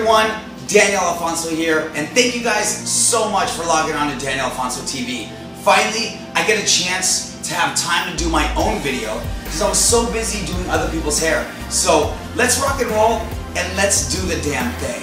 everyone, Daniel Alfonso here, and thank you guys so much for logging on to Daniel Alfonso TV. Finally, I get a chance to have time to do my own video because I was so busy doing other people's hair. So let's rock and roll and let's do the damn thing.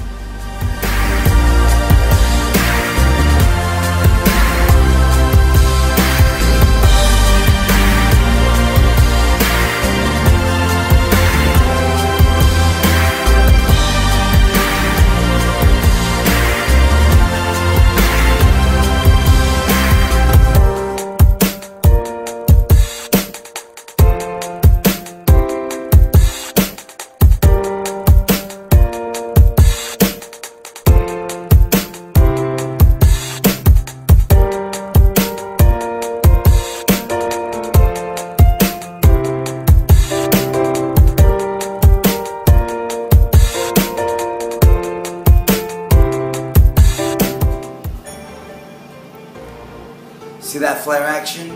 See that flare action?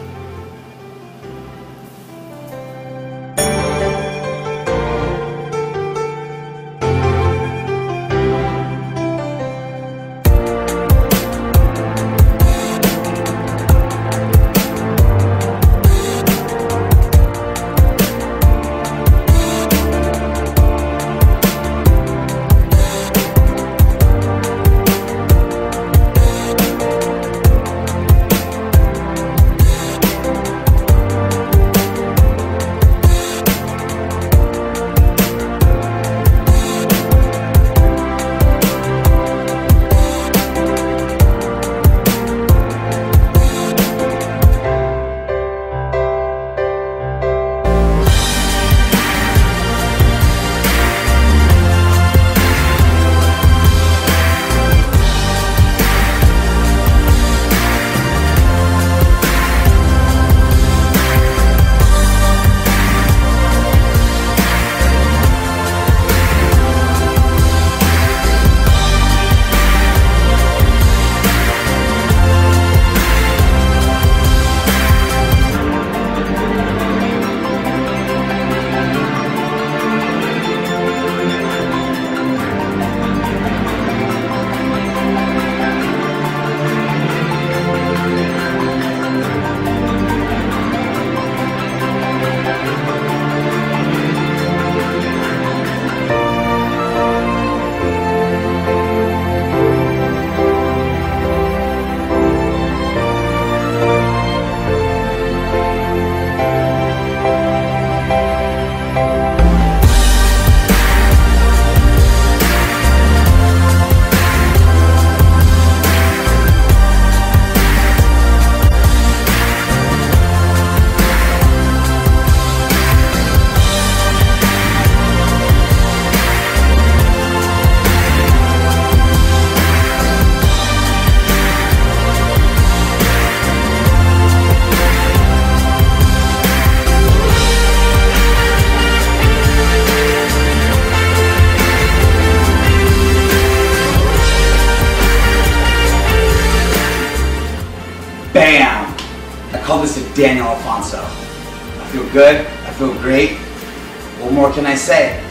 Bam! I call this a Daniel Alfonso. I feel good, I feel great. What more can I say?